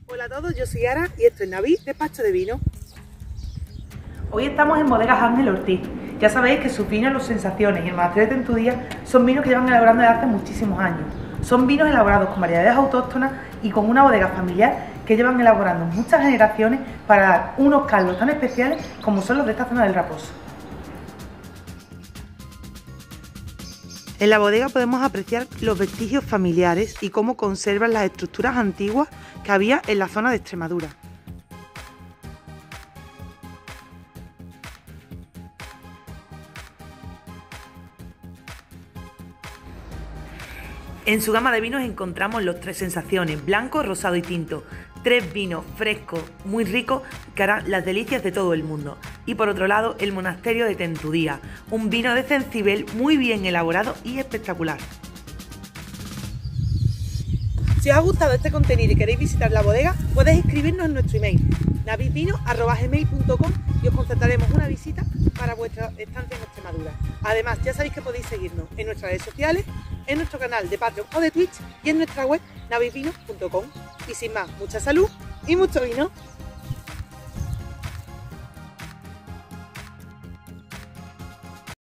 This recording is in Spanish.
Hola a todos, yo soy Ara y esto es Naví, despacho de vino. Hoy estamos en Bodegas Ángel Ortiz. Ya sabéis que sus vinos, Los Sensaciones y el Monasterio de Tentudía son vinos que llevan elaborando desde hace muchísimos años. Son vinos elaborados con variedades autóctonas y con una bodega familiar que llevan elaborando muchas generaciones para dar unos caldos tan especiales como son los de esta zona del Raposo. En la bodega podemos apreciar los vestigios familiares y cómo conservan las estructuras antiguas que había en la zona de Extremadura. En su gama de vinos encontramos los Tres Sensaciones, blanco, rosado y tinto. Tres vinos frescos, muy ricos, que harán las delicias de todo el mundo. Y por otro lado, el Monasterio de Tentudía, un vino de Cencibel muy bien elaborado y espectacular. Si os ha gustado este contenido y queréis visitar la bodega, podéis escribirnos en nuestro email, navivino@gmail.com, y os concertaremos una visita para vuestra estancia en Extremadura. Además, ya sabéis que podéis seguirnos en nuestras redes sociales, en nuestro canal de Patreon o de Twitch y en nuestra web navivino.com. Y sin más, mucha salud y mucho vino.